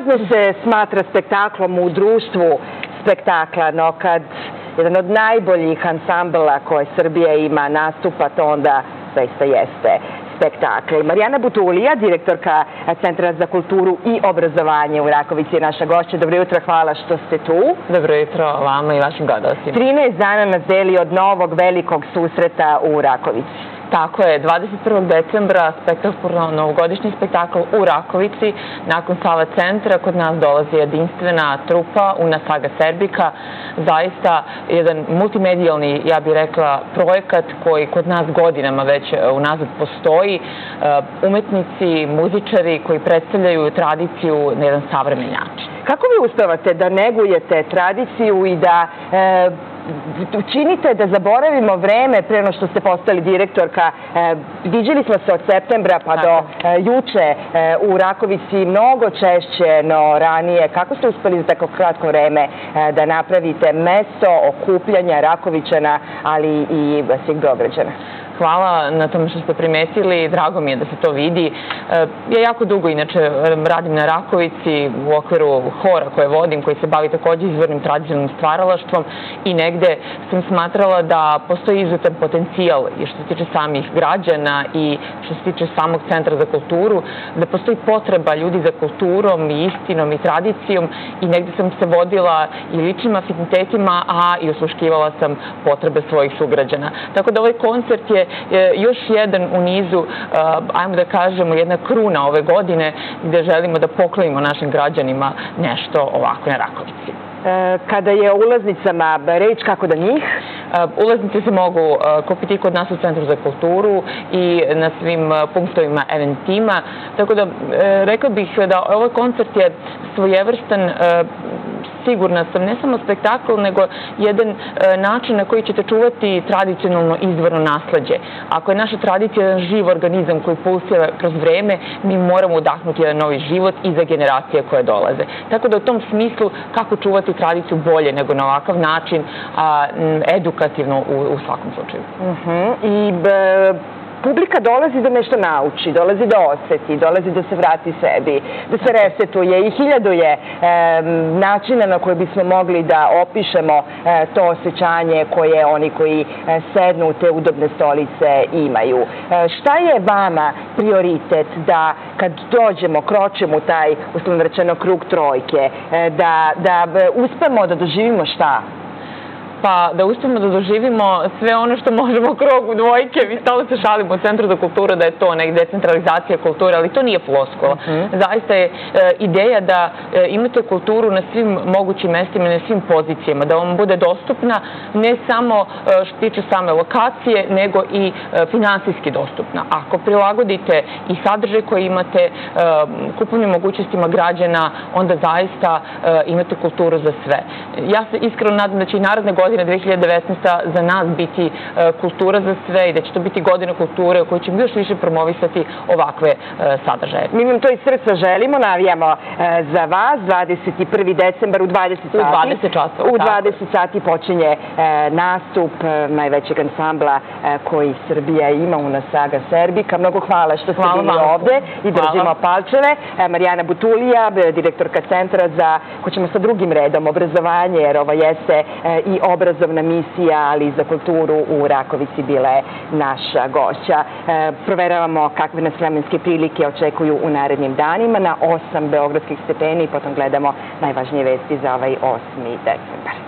Prazno se smatra spektaklom u društvu spektakla, no kad jedan od najboljih ansambla koje Srbija ima nastupa, to onda zaista jeste spektakl. Marijana Butulija, direktorka Centra za kulturu i obrazovanje u Rakovici, je naša gošća. Dobro jutro, hvala što ste tu. Dobro jutro vama i vašim gledalcima. 13 dana nas deli od novog velikog susreta u Rakovici. Tako je, 21. decembra novogodišnji spektakl u Rakovici. Nakon Sava centra kod nas dolazi jedinstvena trupa Una Saga Serbika. Zaista jedan multimedijalni, ja bih rekla, projekat koji kod nas godinama već unazad postoji. Umetnici, muzičari koji predstavljaju tradiciju na jedan savremen način. Kako vi uspevate da negujete tradiciju i da učinite da zaboravimo vreme pre nego što ste postali direktorka? Viđali smo se od septembra pa do juče u Rakovici mnogo češće no ranije. Kako ste uspeli za tako kratko vreme da napravite mesto okupljanja Rakovičana, ali i svih Beograđana? Hvala na tome što ste primetili, drago mi je da se to vidi. Ja jako dugo inače radim na Rakovici u okviru hora koje vodim, koji se bavi takođe izvornim tradicionalnim stvaralaštvom i negde sam smatrala da postoji izuzetan potencijal i što se tiče samih građana i što se tiče samog Centra za kulturu, da postoji potreba ljudi za kulturom i istinom i tradicijom i negde sam se vodila i ličnim afinitetima, a i osluškivala sam potrebe svojih sugrađana. Tako da ovaj koncert je još jedan u nizu, ajmo da kažemo, jedna kruna ove godine gde želimo da poklonimo našim građanima nešto ovako na Rakovici. Kada je o ulaznicama reč, kako da njih? Ulaznice se mogu kupiti kod nas u Centru za kulturu i na svim punktovima eventima. Tako da rekla bih da ovaj koncert je svojevrstan, sigurna sam, ne samo spektakl, nego jedan način na koji ćete čuvati tradicionalno izvorno nasleđe. Ako je naša tradicija jedan živ organizam koji pulsira kroz vreme, mi moramo udahnuti jedan novi život i za generacije koje dolaze. Tako da u tom smislu kako čuvati tradiciju bolje nego na ovakav način, edukativno u svakom slučaju. I publika dolazi da nešto nauči, dolazi da oseti, dolazi da se vrati sebi, da se resetuje i hiljadu je načina na koje bismo mogli da opišemo to osjećanje koje oni koji sednu u te udobne stolice imaju. Šta je vama prioritet da kad dođemo, kročimo u taj, uslovno rečeno, krug trojke, da uspemo da doživimo šta? Pa da uspemo da doživimo sve ono što možemo u krogu dvojke. Mi stalno se šalimo u Centru za kulturu da je to nek decentralizacija kulture, ali to nije floskula. Zaista je ideja da imate kulturu na svim mogućim mestima, na svim pozicijama, da vam bude dostupna ne samo što tiče same lokacije, nego i finansijski dostupna. Ako prilagodite i sadržaj koji imate kupovnim mogućnostima građana, onda zaista imate kulturu za sve. Ja se iskreno nadam da će i naredne godine 2019. za nas biti kultura za sve i da će to biti godina kulture u kojoj ćemo još više promovisati ovakve sadržaje. Mi vam to iz srca želimo, navijamo za vas. 21. decembar u 20 sati. U 20 časova. U 20 sati počinje nastup najvećeg ansambla koji Srbija ima, Una Saga Serbika. Mnogo hvala što ste bili ovde i držimo palčeve. Marijana Butulija, direktorka Centra za, ko ćemo sa drugim redom, obrazovanje, jer ovo jeste i obrazovna misija, ali i za kulturu u Rakovici bila je naša gošća. Proveravamo kakve nas vremenske prilike očekuju u narednim danima na 8 beogradskih stepeni i potom gledamo najvažnije vesti za ovaj 8. decembar.